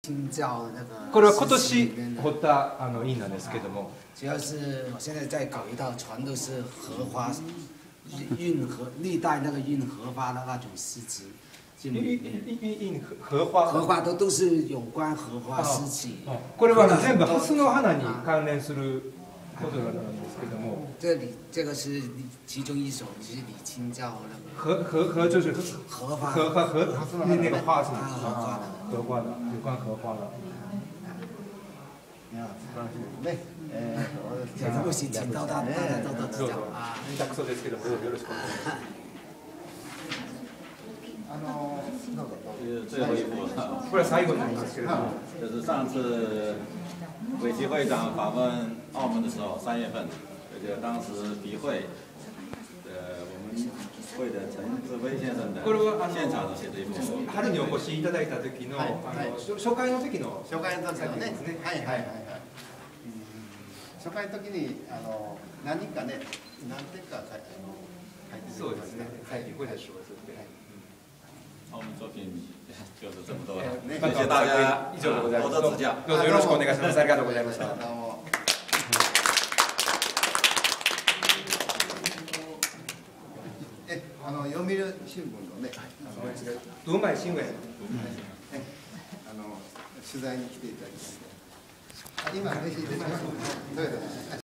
これは今年掘った印なんですけども。 主要是我现在在搞一套，全都是荷花，历代那个运荷花的那种诗词。 印荷花。 荷花都是有关荷花诗词。 これは全部ハスの花に関連することなんですけども。 这个是其中一首，就是李清照那个。 荷就是荷花。 那个花是吗？荷花的，有关荷花的。 ね。もし請到大家都知道。 下手くそですけどもよろしくお願いします。 最后一步， これは最後になりますけれども。 就是上次委旗会长访问澳门的时候，3月份，当时笔会，我们会的陈志威先生的现場に写的一部。 春にお越しいただいた時の初回の時の初回の時のね。はいはいはいはい。初回の時に何人かね、何点か書いてそうですね。はい、ご了承する。 澳門作品就是这么多了，谢谢大家多多指教。 どうぞよろしくお願いします。ありがとうございました。 読売新聞のね、 ドマイ新聞取材に来ていただきまして、今メッセージ出てます。どうぞ。